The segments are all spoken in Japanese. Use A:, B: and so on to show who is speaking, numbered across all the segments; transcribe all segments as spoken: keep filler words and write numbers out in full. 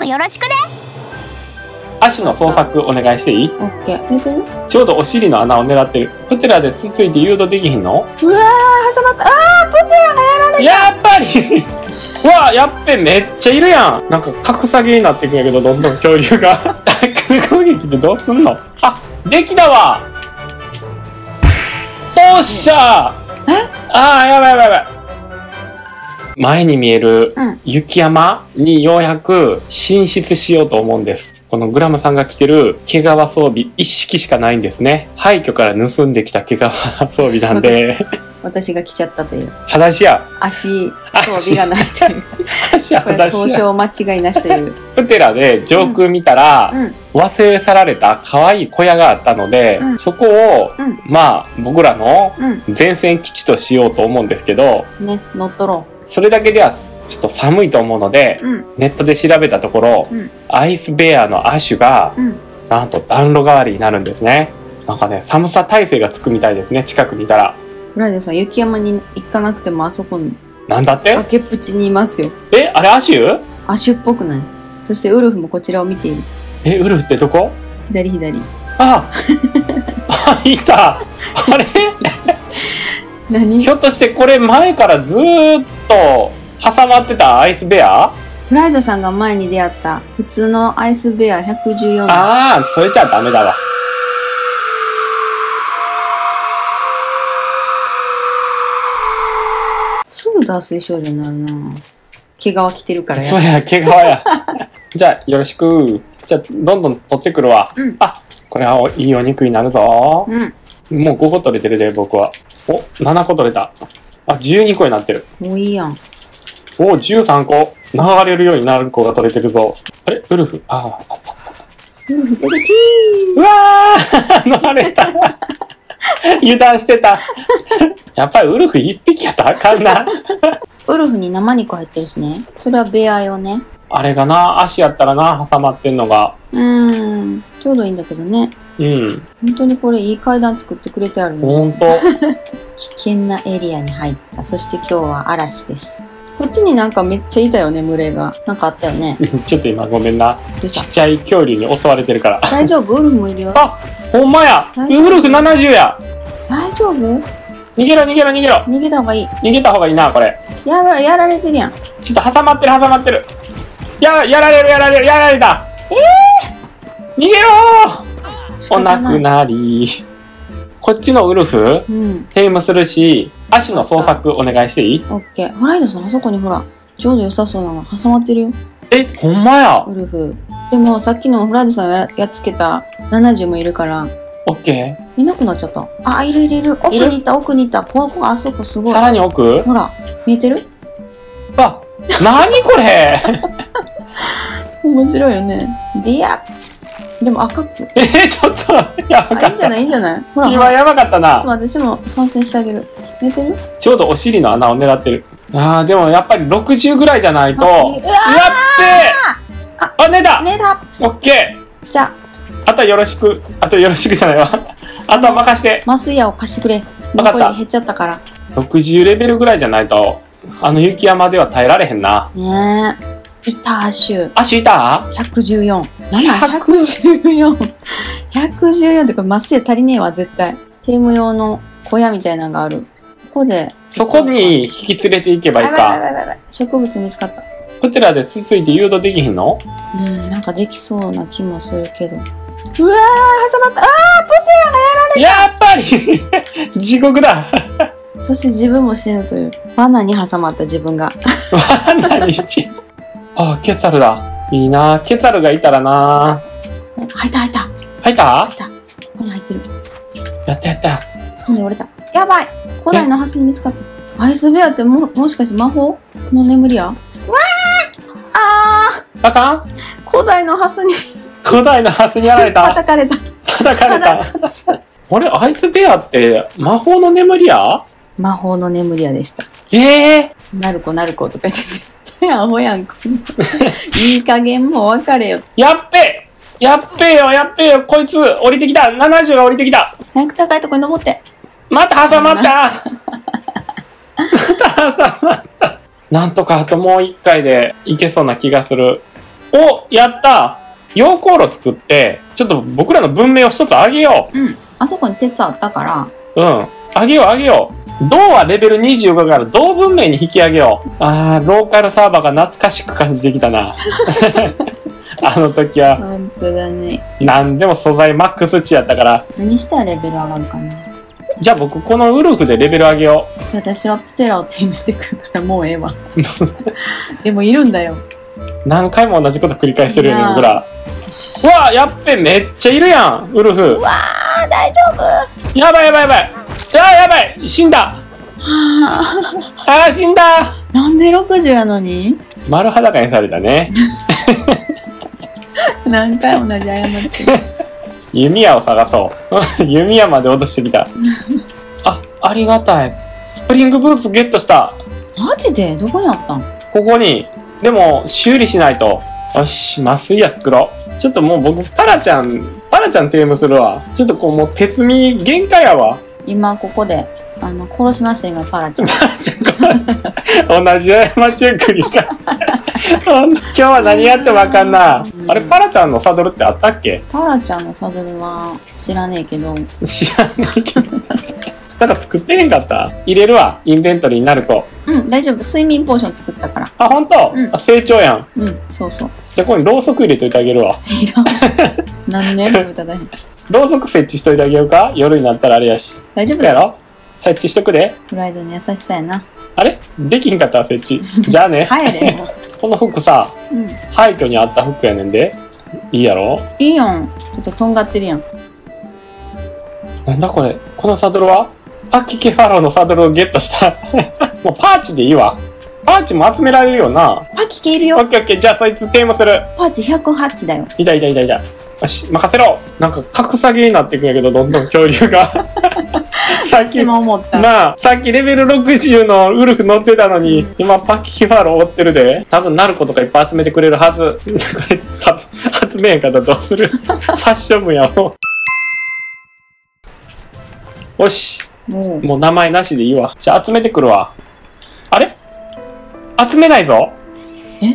A: クよろしくね。
B: 足の捜索お願いしていい？
C: オッケー。寝てる？
B: ちょうどお尻の穴を狙ってる。プテラでつついて誘導できひんの？
C: うわー、挟まった。あー、プテラがやられた。
B: やっぱりうわ、やっべ、めっちゃいるやん。なんか格下げになっていくんやけど、どんどん恐竜が攻撃でどうすんの？あ、できたわ。おっしゃー。
C: え？
B: あー、やばいやばいやばい。前に見える
C: うん
B: 雪山にようやく進出しようと思うんです。このグラムさんが着てる毛皮装備一式しかないんですね。廃墟から盗んできた毛皮装備なんで
C: 私が来ちゃったという。
B: 裸足や。
C: 足、装備がないという。
B: 足は
C: これ
B: 裸足や。
C: 東証間違いなしという。
B: プテラで上空見たら、
C: うん。
B: 忘れ去られた可愛い小屋があったので、
C: うん
B: そこを、
C: うん
B: まあ僕らの
C: うん。
B: 前線基地としようと思うんですけど、
C: ね、乗っ取ろ
B: それだけではちょっと寒いと思うので、
C: う。うん。
B: ネットで調べたところ、
C: うん
B: アイスベアの亜種が
C: うん。
B: なんと暖炉代わりになるんですね。なんかね、寒さ耐性がつくみたいですね、近くにいたら。
C: フライデーさん、雪山に行かなくてもあそこに
B: なんだって
C: 崖っぷちにいますよ。
B: え、あれ亜種？
C: アシュっぽくない？そしてウルフもこちらを見ている。
B: え、ウルフってどこ？
C: 左左。
B: ああいた。あれ
C: 何？
B: ひょっとしてこれ前からずーっと挟まってたアイスベア？
C: フライドさんが前に出会った普通のアイスベアひゃくじゅうよん。
B: ああ、それじゃダメだわ。
C: すぐ脱水症状になるな。毛皮着てるから
B: そう
C: や。
B: や、毛皮や。じゃあ、よろしく。じゃあ、どんどん取ってくるわ。
C: うん
B: あ、これはいいお肉になるぞ。
C: うん。
B: もうごこ取れてるで、僕は。お、ななこ取れた。あ、じゅうにこになってる。
C: もういいやん。
B: お、じゅうさんこ。流れるようになる子が取れてるぞ。あれウルフ。ああ、あった。
C: ウルフ出てき
B: うわー乗れた。油断してた。やっぱりウルフ一匹やったらあかんな。
C: ー。ウルフに生肉入ってるしね。それはベア用ね。
B: あれがな、足やったらな、挟まってんのが。
C: うーん。ちょうどいいんだけどね。
B: うん。
C: 本当にこれいい階段作ってくれてあるね。
B: ほんと。
C: 危険なエリアに入った。そして今日は嵐です。こっちになんかめっちゃいたよね、群れが。なんかあったよね。
B: ちょっと今ごめんな。
C: どうし
B: ちっちゃい恐竜に襲われてるから。
C: た？大丈夫？ウルフもいるよ。
B: あ、ほんまや。
C: 大丈夫
B: ウルフななじゅうや。
C: 大丈夫？
B: 逃げろ逃げろ逃げろ。
C: 逃げた方がいい。
B: 逃げた方がいいな、これ。
C: やら、やられてるやん。
B: ちょっと挟まってる挟まってる。や、やられるやられるやられた。えー、逃げろー。お亡
C: 仕方ない
B: くなり。こっちのウルフ、
C: うん。
B: テイムするし、足の捜索お願いしていい？
C: オッケー。ホライドさん、あそこにほら、ちょうど良さそうなの挟まってるよ。
B: え、ほんまや。
C: ウルフ。でもさっきのフライドさんがややっつけたななじゅうもいるから、
B: オッケ
C: いなくなっちゃった。あ、いるいるいる。奥に行った奥に行った。ポワポワ、あそこす
B: ー。
C: ごい。
B: さらに奥？
C: ほら、見えてる？
B: あ、なにこれ
C: 面白いよね。ディアでも赤く。
B: えー、ちょっと、やば
C: あ、
B: かった。
C: いいんじゃないいいんじゃないほら、ほら
B: 今やばかったな。
C: ちょっと待って、私も参戦してあげる。寝てる？
B: ちょうどお尻の穴を狙ってる。あー、でもやっぱりろくじゅうぐらいじゃないと。
C: あ
B: やっべー。あ、寝た。
C: 寝た。
B: オッケー。
C: じゃあ、
B: あとはよろしく。あとよろしくじゃないわ。あとは任して。
C: 麻酔矢を貸してくれ。
B: わかった
C: 残り減っちゃったから。
B: ろくじゅうレベルぐらいじゃないと、あの雪山では耐えられへんな。
C: ねえ。いた、アシュ。
B: 足いた？
C: ひゃくじゅうよん。なんだ ?ひゃくじゅうよん。ひゃくじゅうよんってこれ、麻酔足りねえわ、絶対。テーム用の小屋みたいなのがある。ここで。
B: そこに引き連れて行けばいい
C: やばいやばい
B: か。
C: やばいやばい。植物見つかった。
B: ホテラでつついて誘導できひんの？
C: うん、なんかできそうな気もするけど。うわー、挟まった。あー、ポテ
B: やっぱり地獄だ。
C: ラそして自分も死ぬという。罠に挟まった自分が。
B: 何しあ、ケツァルだ。いいな。ケツァルがいたらな。
C: 入った入った。
B: 入った
C: 入った。ここに入ってる。
B: やったやった。
C: ここに折れた。やばい。古代のハスに見つかった。アイスベアっても、もしかして魔法の眠りや？うわーあ
B: あかん？
C: ー古代のハスに
B: 古代のハスにやられた。
C: 叩かれた。
B: 叩かれた。あれ、アイスベアって魔法の眠りや？
C: 魔法の眠り屋でした。
B: ええ
C: ー、なるこなることか言って絶対アホやんこんないい加減もう別れよ。
B: やっべやっべよやっべよこいつ降りてきた。ななじゅうが降りてきた。
C: 早く高いとこに登って。
B: また挟まったまた挟まった。なんとかあともう一回でいけそうな気がする。 お、やった溶鉱炉作って、ちょっと僕らの文明を一つ上げよ
C: うん。あそこに鉄あったから。
B: う。うん。上げよう上げよう。銅はレベルにじゅうごから銅文明に引き上げよう。あー、ローカルサーバーが懐かしく感じてきたな。あの時は。
C: ほんとだね。
B: なんでも素材マックス値やったから。
C: 何したらレベル上がるかな。
B: じゃあ僕このウルフでレベル上げよ
C: う。私はプテラをテームしてくるからもうええわ。でもいるんだよ。
B: 何回も同じこと繰り返してるよね、僕ら。うわやっべ、めっちゃいるやん、ウルフ。
C: うわー、大丈夫。
B: やばいやばいやばい。いややばい、死んだ。あー、死んだ。
C: なんでろくじゅうやのに
B: 丸裸にされたね。
C: 何回同じ過ち。
B: 弓矢を探そう。弓矢まで落としてきた。あ、ありがたい。スプリングブーツゲットした。
C: マジでどこにあったん？
B: ここに。でも、修理しないと。よし、麻酔矢作ろう。ちょっともう僕、パラちゃん、パラちゃんテームするわ。ちょっとこう、もう、鉄味限界やわ。
C: 今、ここで、あの、殺しました、今、パラちゃん。
B: パラちゃん、同じ過ちを繰り返今日は何やってもわかんな。あれ、パラちゃんのサドルってあったっけ？
C: パラちゃんのサドルは知らねえけど。
B: 知らねえけど。なんか作ってへんかった？入れるわ、インベントリーになる子。
C: うん、大丈夫。睡眠ポーション作ったから。
B: あ、ほんと？
C: うん、
B: あ、成長やん。
C: うん、そうそう。
B: じゃあここにろうそく入れといてあげるわ。
C: いらん。何年も歌だへん。
B: ろうそく設置しといてあげようか？夜になったらあれやし。
C: 大丈夫
B: やろ？設置しとくで。
C: フライドの優しさやな。
B: あれ？できひんかったら設置。じゃあね。
C: 帰れもう。
B: この服さ、
C: うん、
B: 廃墟にあった服やねんで。いいやろ？
C: いいやん。ちょっととんがってるやん。
B: なんだこれ？このサドルは？パッキケファローのサドルをゲットした。もうパーチでいいわ。パーチも集められるよな。
C: パキケいるよ。
B: オッケーオッケー。じゃあそいつテーマする。
C: パーチひゃくはちだよ。
B: いたいたいたいた。よし、任せろ。なんか格下げになっていくんやけど、どんどん恐竜が。さっき、
C: 私も思った。
B: なあ、さっきレベルろくじゅうのウルフ乗ってたのに、今パッキケファロー追ってるで。多分ナルコとかいっぱい集めてくれるはず。これ、多分集めへんかったらどうする？殺処分やもう。よし。
C: もう
B: もう名前なしでいいわ。じゃあ集めてくるわ。あれ？集めないぞ。
C: え？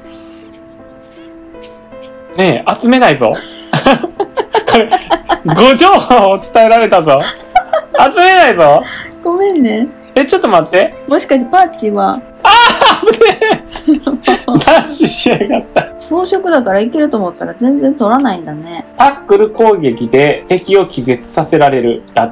B: ねえ、集めないぞ。これ、ご情報を伝えられたぞ。集めないぞ。
C: ごめんね。
B: え、ちょっと待って。
C: もしかしてパーチは
B: あー、危ねえ。ダッシュしやがった。
C: 装飾だからいけると思ったら全然取らないんだね。
B: タックル攻撃で敵を気絶させられる。だって。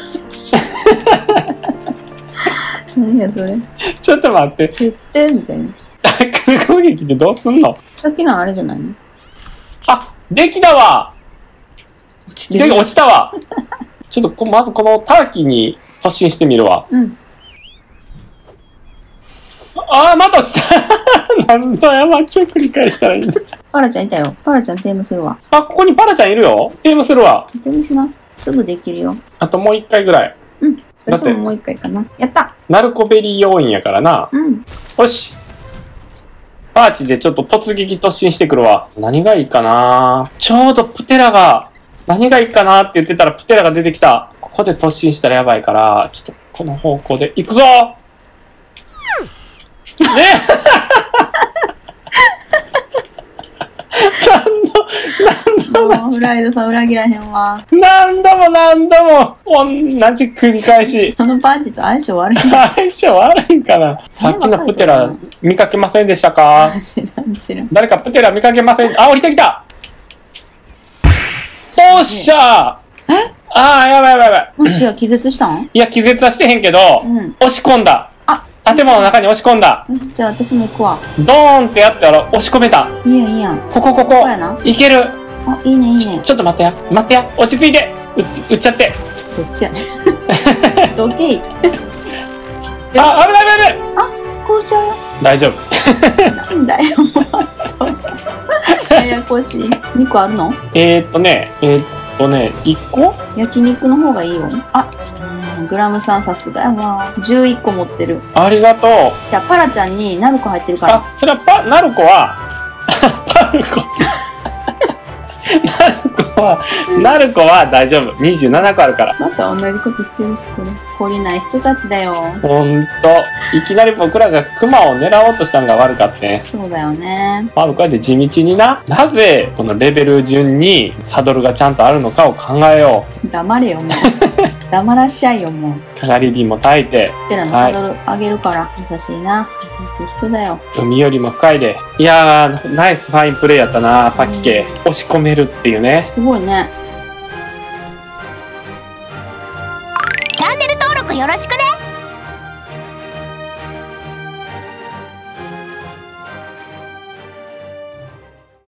C: 何やそれ。
B: ちょっと待って。
C: 減ってみたいな。
B: タックル攻撃でどうすんの？
C: さっきのあれじゃないの？
B: あ、できたわ。
C: 落ちてる。
B: で、落ちたわ。ちょっとこ、まずこのターキーに突進してみるわ。
C: うん。
B: あー、また落ちた。なんだよ、マッチを繰り返したらいいんだ。
C: パラちゃんいたよ。パラちゃんテームするわ。
B: あ、ここにパラちゃんいるよ。テームするわ。
C: テームしな。すぐできるよ。
B: あともう一回ぐらい。
C: うん。
B: だって
C: 私ももう一回かな。やった。
B: ナルコベリー要員やからな。
C: うん。
B: よし。パーチでちょっと突撃突進してくるわ。何がいいかな？ちょうどプテラが、何がいいかなって言ってたらプテラが出てきた。ここで突進したらやばいから、ちょっとこの方向で行くぞ！ね何度、何度、
C: もうフライドさん裏切らへんわ。
B: 何度も何度も同じ繰り返し。
C: あのパンチと相性悪い。
B: 相性悪いんかな。さっきのプテラ見かけませんでしたか？
C: 知らん知らん。
B: 誰かプテラ見かけません？あ、降りてきた！おっしゃー！
C: え？
B: あー、やばいやばいやばい。
C: もしや気絶したん？
B: いや、気絶はしてへんけど、
C: うん。
B: 押し込んだ。
C: あ、
B: 建物の中に押し込んだ。
C: よし、じゃあ私も行くわ。
B: ドーンってやったら押し込めた。
C: いいやんいいやん。
B: ここここ。
C: ここやな。
B: いける。
C: あ、いいねいいね。
B: ちょっと待ってや。待ってや。落ち着いて。う、撃っちゃって。
C: どっちやねん。どけい。
B: あ、危ない危ない危ない。
C: あ、こうしちゃうよ。
B: 大丈夫。
C: なんだよ、もう。ややこしい。にこあるの？
B: えーっとね、えーっとね、いっこ？
C: 焼肉の方がいいよ。あ、うんグラムさんさすがやわ。じゅういっこ持ってる。
B: ありがとう。
C: じゃあパラちゃんにナルコ入ってるから。
B: あ、それはパ、ナルコは、パルコ。ナルコは、 ナルコは大丈夫。にじゅうななこあるから。
C: また同じことしてるし、これ。懲りない人たちだよ。
B: ほんと。いきなり僕らがクマを狙おうとしたんが悪かったね。
C: そうだよね。
B: まあ、こうやって地道にな、なぜこのレベル順にサドルがちゃんとあるのかを考えよ
C: 黙れよ、もう。黙らっしゃいよ、もう。
B: う。かがり火も焚いて、
C: テラのサドルあげるから。優しいな。優しい人だよ。
B: 海よりも深いで。いやー、ナイスファインプレーやったな、パッキケ。押し込めるっていうね。
C: すごいね。
A: チャンネル登録よろしくね。